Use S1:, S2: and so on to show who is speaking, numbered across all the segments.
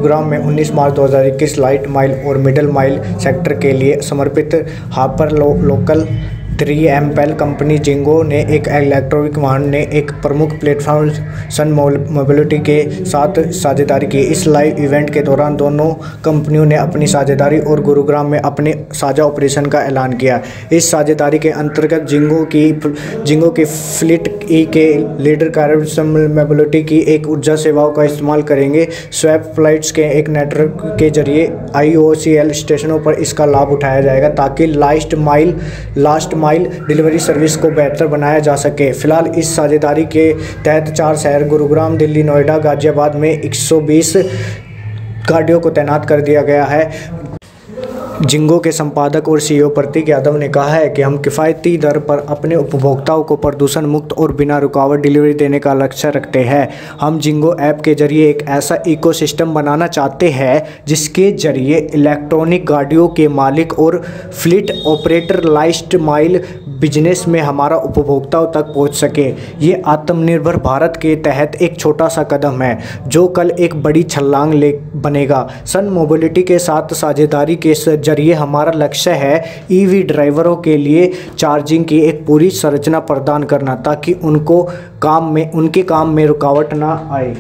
S1: गुरुग्राम में 19 मार्च 2021 light mile और मिडल माइल सेक्टर के लिए समर्पित hopper local 3MPL company ginkgo ने एक इलेक्ट्रिक वाहन ने एक प्रमुख प्लेटफॉर्म सन मोबिलिटी के साथ साझेदारी की। इस लाइव इवेंट के दौरान दोनों कंपनियों ने अपनी साझेदारी और गुरुग्राम में अपने साझा ऑपरेशन का ऐलान किया। इस साझेदारी के अंतर्गत जिंगो की फ्लीट ई के लीडर कार्य सन मोबिलिटी की एक ऊर्जा सेवाओं का इस्तेमाल करेंगे। स्वैप फ्लाइट्स के एक नेटवर्क के जरिए IOCL स्टेशनों पर इसका लाभ उठाया जाएगा ताकि लास्ट माइल डिलीवरी सर्विस को बेहतर बनाया जा सके। फिलहाल इस साझेदारी के तहत 4 शहर गुरुग्राम, दिल्ली, नोएडा, गाजियाबाद में 120 गाड़ियों को तैनात कर दिया गया है। जिंगो के संपादक और CEO प्रतीक यादव ने कहा है कि हम किफ़ायती दर पर अपने उपभोक्ताओं को प्रदूषण मुक्त और बिना रुकावट डिलीवरी देने का लक्ष्य रखते हैं। हम जिंगो ऐप के जरिए एक ऐसा इकोसिस्टम बनाना चाहते हैं जिसके जरिए इलेक्ट्रॉनिक गाड़ियों के मालिक और fleet operator last mile business में हमारा उपभोक्ताओं तक पहुंच सके। ये आत्मनिर्भर भारत के तहत एक छोटा सा कदम है जो कल एक बड़ी छलांग बनेगा। सन मोबिलिटी के साथ साझेदारी के जरिए हमारा लक्ष्य है EV ड्राइवरों के लिए चार्जिंग की एक पूरी संरचना प्रदान करना ताकि उनके काम में रुकावट ना आए।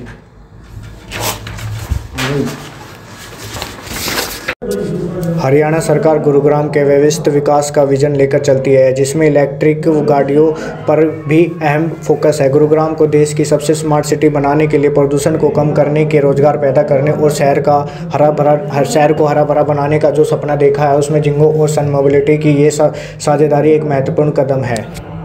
S1: हरियाणा सरकार गुरुग्राम के व्यवस्थित विकास का विजन लेकर चलती है जिसमें इलेक्ट्रिक गाड़ियों पर भी अहम फोकस है। गुरुग्राम को देश की सबसे स्मार्ट सिटी बनाने के लिए प्रदूषण को कम करने के रोजगार पैदा करने और शहर को हरा भरा बनाने का जो सपना देखा है उसमें जिंगो और सन मोबिलिटी की ये साझेदारी एक महत्वपूर्ण कदम है।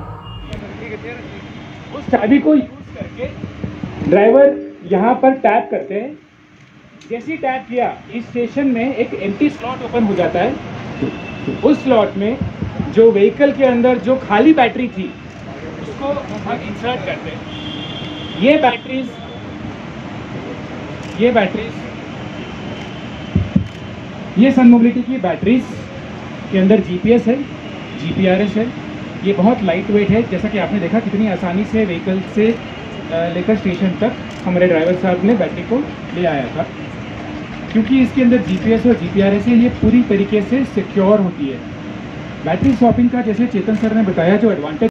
S2: उस चाबी को यूज करके ड्राइवर यहाँ पर टैप करते हैं। जैसे ही टैप किया इस स्टेशन में एक एम्प्टी स्लॉट ओपन हो जाता है। उस स्लॉट में जो व्हीकल के अंदर जो खाली बैटरी थी उसको हम इंसर्ट करते हैं। ये सन मोबिलिटी की बैटरीज के अंदर GPS है, GPRS है। ये बहुत लाइट वेट है, जैसा कि आपने देखा कितनी आसानी से व्हीकल से लेकर स्टेशन तक हमारे ड्राइवर साहब ने बैटरी को ले आया था। क्योंकि इसके अंदर GPS और GPRS है, ये पूरी तरीके से सिक्योर होती है। बैटरी स्वैपिंग का जैसे चेतन सर ने बताया जो एडवांटेज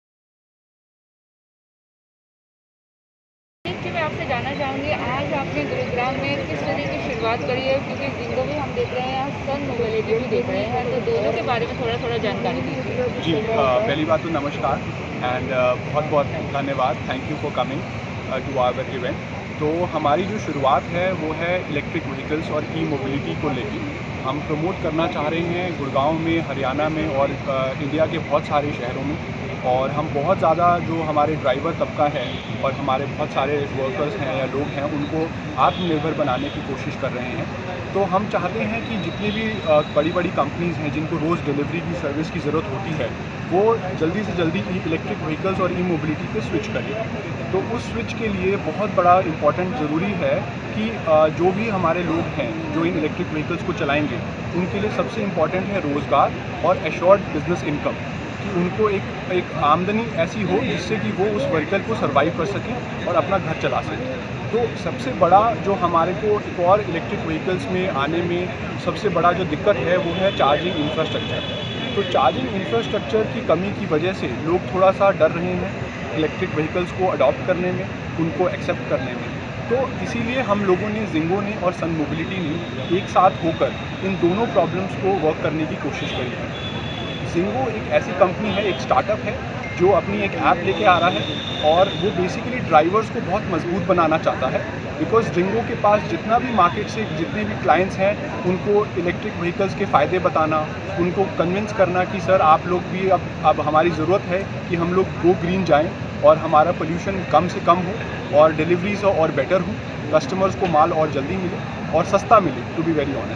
S3: मैं आपसे जानना चाहूँगी, आज आपने गुरुग्राम में किस तरह की शुरुआत करी है? क्योंकि जिंगो भी हम देख रहे हैं, यहाँ सन मोबिलिटी भी देख रहे हैं, तो दोनों के बारे में थोड़ा जानकारी दीजिए।
S4: जी, पहली बात तो नमस्कार एंड बहुत बहुत धन्यवाद। Thank you for coming to our event. तो हमारी जो शुरुआत है वो है इलेक्ट्रिक व्हीकल्स और मोबिलिटी को लेकर। हम प्रमोट करना चाह रहे हैं गुड़गांव में, हरियाणा में और इंडिया के बहुत सारे शहरों में। और हम बहुत ज़्यादा जो हमारे ड्राइवर तबका है और हमारे बहुत सारे वर्कर्स हैं या लोग हैं उनको आत्मनिर्भर बनाने की कोशिश कर रहे हैं। तो हम चाहते हैं कि जितनी भी बड़ी बड़ी कंपनीज़ हैं जिनको रोज़ डिलीवरी की सर्विस की ज़रूरत होती है वो जल्दी से जल्दी इलेक्ट्रिक व्हीकल्स और मोबिलिटी पे स्विच करें। तो उस स्विच के लिए बहुत बड़ा इम्पॉर्टेंट ज़रूरी है कि जो भी हमारे लोग हैं जो इन इलेक्ट्रिक व्हीकल्स को चलाएंगे उनके लिए सबसे इम्पॉर्टेंट है रोज़गार और एश्योर्ड बिजनेस इनकम, कि उनको एक आमदनी ऐसी हो जिससे कि वो उस व्हीकल को सर्वाइव कर सकें और अपना घर चला सकें। तो सबसे बड़ा जो हमारे को एक और इलेक्ट्रिक व्हीकल्स में आने में सबसे बड़ा जो दिक्कत है वो है चार्जिंग इंफ्रास्ट्रक्चर। तो चार्जिंग इंफ्रास्ट्रक्चर की कमी की वजह से लोग थोड़ा सा डर रहे हैं इलेक्ट्रिक व्हीकल्स को अडॉप्ट करने में, उनको एक्सेप्ट करने में। तो इसीलिए हम लोगों ने, जिंगो ने और सन मोबिलिटी ने एक साथ होकर इन दोनों प्रॉब्लम्स को वर्क करने की कोशिश करी है। जिंगो एक ऐसी कंपनी है, एक स्टार्टअप है जो अपनी एक ऐप लेके आ रहा है और वो बेसिकली ड्राइवर्स को बहुत मजबूत बनाना चाहता है। बिकॉज जिंगो के पास जितना भी मार्केट से जितने भी क्लाइंट्स हैं उनको इलेक्ट्रिक व्हीकल्स के फ़ायदे बताना, उनको कन्विंस करना कि सर आप लोग भी अब हमारी ज़रूरत है कि हम लोग गो ग्रीन जाएं और हमारा पोल्यूशन कम से कम हो और डिलीवरीज और बेटर हो, कस्टमर्स को माल और जल्दी मिले और सस्ता मिले, टू बी वेरी ऑनेस्ट।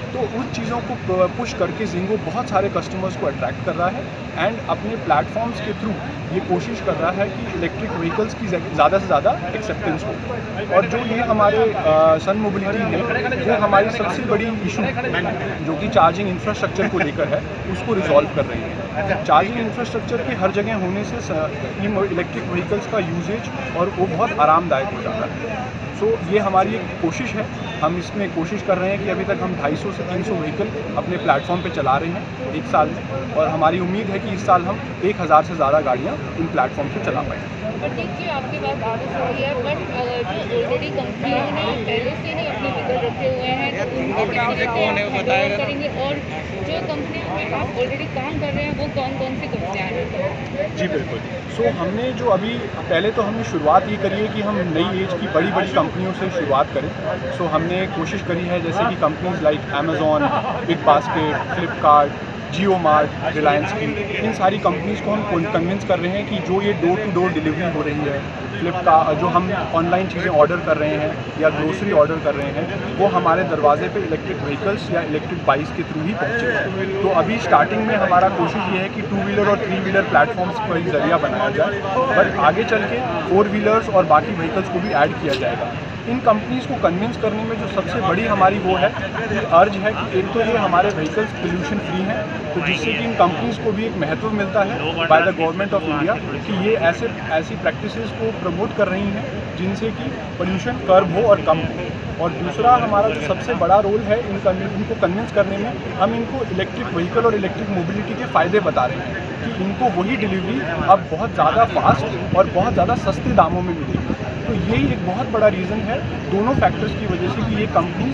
S4: तो उन चीज़ों को पुश करके जिंगो बहुत सारे कस्टमर्स को अट्रैक्ट कर रहा है एंड अपने प्लेटफॉर्म्स के थ्रू ये कोशिश कर रहा है कि इलेक्ट्रिक व्हीकल्स की ज़्यादा से ज़्यादा एक्सेप्टेंस हो। और जो ये हमारे सन मोबिलिटी है वो हमारी सबसे बड़ी इशू जो कि चार्जिंग इंफ्रास्ट्रक्चर को लेकर है उसको रिजॉल्व कर रही है। चार्जिंग इंफ्रास्ट्रक्चर के हर जगह होने से इलेक्ट्रिक व्हीकल्स का यूजेज और वो बहुत आरामदायक हो जाता है। सो ये हमारी एक कोशिश है, हम इसमें कोशिश कर रहे हैं कि अभी तक हम 250 से 300 व्हीकल अपने प्लेटफॉर्म पे चला रहे हैं एक साल में, और हमारी उम्मीद है कि इस साल हम 1000 से ज़्यादा गाड़ियाँ इन प्लेटफॉर्म पे चला पाएंगे।
S3: पर देखिए आपके पास आगे से रही है, बट जो ऑलरेडी कंपनियों ने पहले से ही अपने व्हीकल रखे हुए हैं तो उनके करेंगे, और जो कंपनियों में आप ऑलरेडी काम कर रहे हैं वो कौन कौन सी कंपनियाँ हैं?
S4: जी बिल्कुल। सो हमने जो अभी पहले तो हमने शुरुआत ये करी है कि हम नई एज की बड़ी बड़ी कंपनियों से शुरुआत करें। सो हमने कोशिश करी है जैसे कि companies like Amazon, big basket, Flipkart, Jio mart, Reliance की, इन सारी कंपनीज़ को हम कन्विंस कर रहे हैं कि जो ये डोर टू डोर डिलीवरी हो रही है, फ्लिपकार्ट जो हम ऑनलाइन चीज़ें ऑर्डर कर रहे हैं या ग्रोसरी ऑर्डर कर रहे हैं, वो हमारे दरवाजे पे इलेक्ट्रिक व्हीकल्स या इलेक्ट्रिक बाइक्स के थ्रू ही पहुँचे। तो अभी स्टार्टिंग में हमारा कोशिश ये है कि 2 व्हीलर और 3 व्हीलर प्लेटफॉर्म्स का ही जरिया बनाया जाए, पर आगे चल के 4 व्हीलर्स और बाकी व्हीकल्स को भी ऐड किया जाएगा। इन कंपनीज़ को कन्विंस करने में जो सबसे बड़ी हमारी वो है कि अर्ज है कि एक तो ये हमारे व्हीकल्स पोल्यूशन फ्री हैं, तो जिससे कि इन कंपनीज़ को भी एक महत्व मिलता है by the government of India कि ये ऐसी प्रैक्टिसेस को प्रमोट कर रही हैं जिनसे कि पोल्यूशन कर्व हो और कम हो। और दूसरा हमारा जो सबसे बड़ा रोल है इनको कन्विंस करने में, हम इनको इलेक्ट्रिक व्हीकल और इलेक्ट्रिक मोबिलिटी के फ़ायदे बता रहे हैं कि इनको वही डिलीवरी अब बहुत ज़्यादा फास्ट और बहुत ज़्यादा सस्ते दामों में मिलेगी। तो यही एक बहुत बड़ा रीज़न है दोनों फैक्टर्स की वजह से कि ये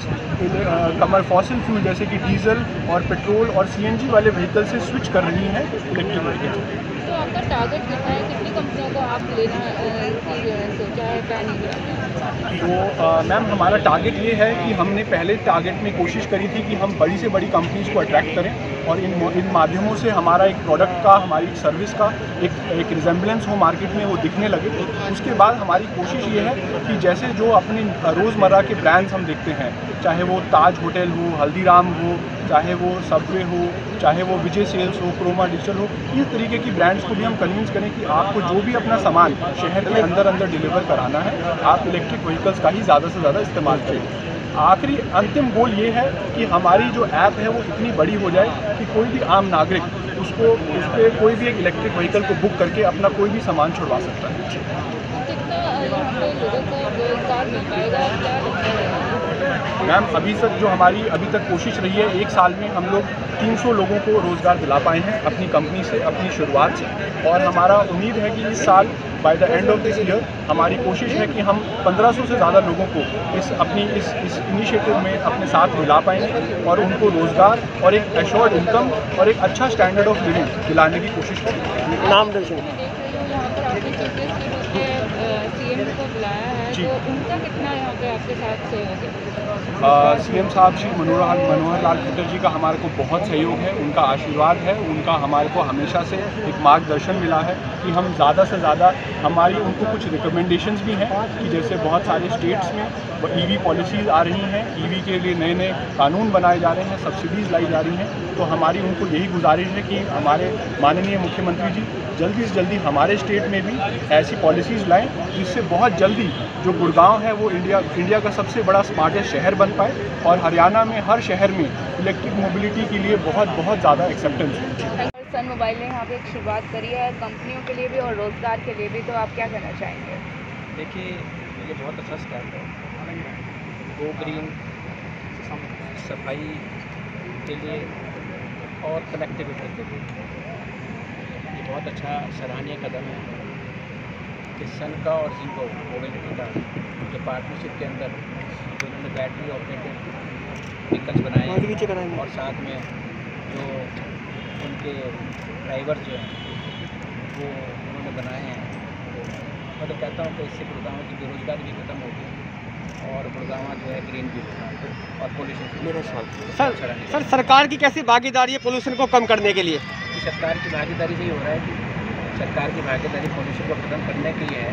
S4: कंपनीज फॉसिल फ्यूल जैसे कि डीजल और पेट्रोल और सीएनजी वाले व्हीकल से स्विच कर रही हैं इलेक्ट्रिक व्हीकल।
S3: तो आपका टारगेट कितना है, कितनी कंपनियों को आप लेना सोचा है, प्लानिंग है?
S4: तो मैम हमारा टारगेट ये है कि हमने पहले टारगेट में कोशिश करी थी कि हम बड़ी से बड़ी कंपनीज़ को अट्रैक्ट करें और इन माध्यमों से हमारा एक प्रोडक्ट का, हमारी सर्विस का एक रिजेम्बलेंस हो मार्केट में, वो दिखने लगे। उसके बाद हमारी कोशिश ये है कि जैसे जो अपने रोज़मर्रा के ब्रांड्स हम देखते हैं, चाहे वो ताज होटल हो, हल्दीराम हो, चाहे वो सबवे हो, चाहे वो विजय सेल्स हो, क्रोमा डिजिटल हो, इस तरीके की ब्रांड्स को भी हम कन्विंस करें कि आपको जो भी अपना सामान शहर के अंदर डिलीवर कराना है, आप इलेक्ट्रिक व्हीकल्स का ही ज़्यादा से ज़्यादा इस्तेमाल करें। आखिरी अंतिम गोल ये है कि हमारी जो ऐप है वो इतनी बड़ी हो जाए कि कोई भी आम नागरिक उस पर कोई भी एक इलेक्ट्रिक व्हीकल को बुक करके अपना कोई भी सामान छुड़वा सकता है।
S3: कितना यहाँ पे लोगों को रोजगार मिल पाएगा, क्या लगता है?
S4: मैम अभी तक जो हमारी अभी तक कोशिश रही है, एक साल में हम लोग 300 लोगों को रोज़गार दिला पाए हैं अपनी कंपनी से, अपनी शुरुआत से, और हमारा उम्मीद है कि इस साल by the end of this year हमारी कोशिश है कि हम 1500 से ज़्यादा लोगों को इस इनिशिएटिव में अपने साथ मिला पाएंगे और उनको रोज़गार और एक एश्योर्ड इनकम और एक अच्छा स्टैंडर्ड ऑफ लिविंग दिलाने की कोशिश करेंगे।
S3: नाम दर्शन यहाँ पर आपने सीएम को बुलाया है, तो उनका कितना यहाँ पे आपके साथ सहयोग है?
S4: सीएम साहब श्री मनोहर लाल खट्टर जी का हमारे को बहुत सहयोग है, उनका आशीर्वाद है, उनका हमारे को हमेशा से एक मार्गदर्शन मिला है कि हम ज़्यादा से ज़्यादा, हमारी उनको कुछ रिकमेंडेशंस भी हैं कि जैसे बहुत सारे स्टेट्स में ईवी पॉलिसीज़ आ रही हैं, ईवी के लिए नए नए कानून बनाए जा रहे हैं, सब्सिडीज़ लाई जा रही हैं। तो हमारी उनको यही गुजारिश है कि हमारे माननीय मुख्यमंत्री जी जल्दी से जल्दी हमारे स्टेट में भी ऐसी पॉलिसीज़ लाएं जिससे बहुत जल्दी जो गुड़गांव है वो इंडिया का सबसे बड़ा स्मार्टेस्ट शहर बन पाए और हरियाणा में हर शहर में इलेक्ट्रिक मोबिलिटी के लिए बहुत ज़्यादा एक्सेप्टेंस हो।
S3: सन मोबाइल ने यहाँ पे एक शुरुआत करी है कंपनियों के लिए भी और रोज़गार के लिए भी, तो आप क्या कहना चाहेंगे?
S5: देखिए ये बहुत अच्छा स्टेप है, गो ग्रीन, सफाई के लिए और कनेक्टिविटी के लिए ये बहुत अच्छा सराहनीय कदम है कि सन का और जिंगो मोबिलिटी का जो पार्टनरशिप के अंदर जो उन्होंने बैटरी ऑपरेटेड व्हीकल्स बनाए हैं और साथ में जो उनके ड्राइवर जो हैं वो उन्होंने बनाए हैं, तो मैं तो कहता हूँ कि इससे गुड़गांव की बेरोजगारी भी खत्म होगी और गुड़गांव जो है ग्रीन भी होगा और पोल्यूशन मेरे साथ।
S6: सर सरकार की कैसी भागीदारी है पोल्यूशन को कम करने के लिए?
S5: सरकार की भागीदारी से ही हो रहा है कि सरकार की भागीदारी पोल्यूशन को ख़त्म करने के लिए है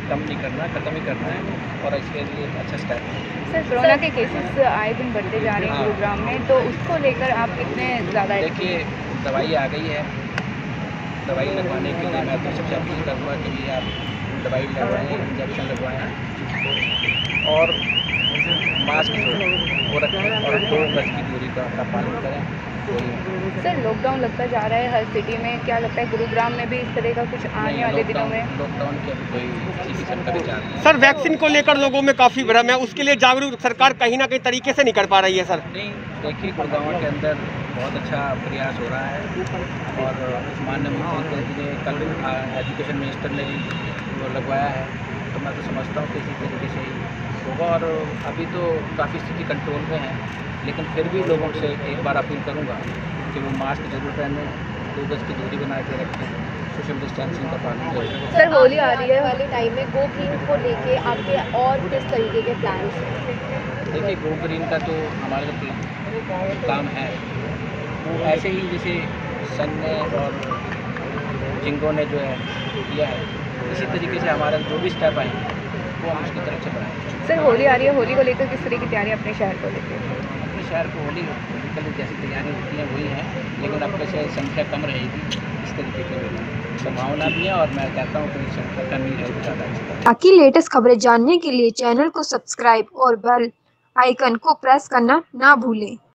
S5: कम नहीं करना, ख़त्म ही करना है और इसके लिए एक अच्छा स्टेप है।
S3: सर कोरोना के केसेस आए दिन बढ़ते जा रहे हैं गुरुग्राम में, तो उसको लेकर आप कितने ज़्यादा
S5: देखिए दवाई आ गई है, दवाई लगवाने के लिए मैं तो सबसे अपील करूँगा कि भैया आप दवाई लगवाएँ, इंजेक्शन लगवाएँ और मास्क जो वो रखें और 2 गज की दूरी का अपना पालन करें।
S3: सर लॉकडाउन लगता जा रहा है हर सिटी में, क्या लगता है गुरुग्राम में भी इस तरह का कुछ आने वाले दिनों में?
S5: लॉकडाउन की अभी कोई चीज़ का विचार नहीं।
S6: सर वैक्सीन को लेकर लोगों में काफ़ी भ्रम है, उसके लिए जागरूक सरकार कहीं ना कहीं तरीके से नहीं कर पा रही है सर।
S5: नहीं, देखिए गुड़गांव के अंदर बहुत अच्छा प्रयास हो रहा है और माननीय मुख्यमंत्री ने कल एजुकेशन मिनिस्टर ने भी वो लगवाया है, तो मैं तो समझता हूँ कि इसी तरीके से ही होगा और अभी तो काफ़ी स्थिति कंट्रोल में है, लेकिन फिर भी लोगों से एक बार अपील करूंगा कि वो मास्क जरूर पहने, 2 गज की दूरी बना के रखें, सोशल डिस्टेंसिंग का पालन करें।
S3: सर होली आ रही है,
S7: वाले टाइम में गो ग्रीन को लेके आपके और किस तरीके के प्लान्स हैं?
S5: देखिए गो ग्रीन का तो हमारा जो काम है वो ऐसे ही जैसे सन ने और जिंगो ने जो है किया है, इसी तरीके से हमारा जो भी स्टेप आएंगे वो हम उसकी तरफ से बढ़ाएंगे।
S3: सर होली आ रही है, होली को लेकर किस तरह की तैयारी अपने शहर को लेकर?
S5: अपने शहर को होली के जैसी तैयारी होती हैं वही हैं, लेकिन अब से संख्या कम रहेगी, इस तरीके की संभावना भी है और मैं कहता हूँ कि संख्या कम ही रहेगी ज़्यादा।
S7: बाकी लेटेस्ट खबरें जानने के लिए चैनल को सब्सक्राइब और बेल आइकन को प्रेस करना ना भूलें।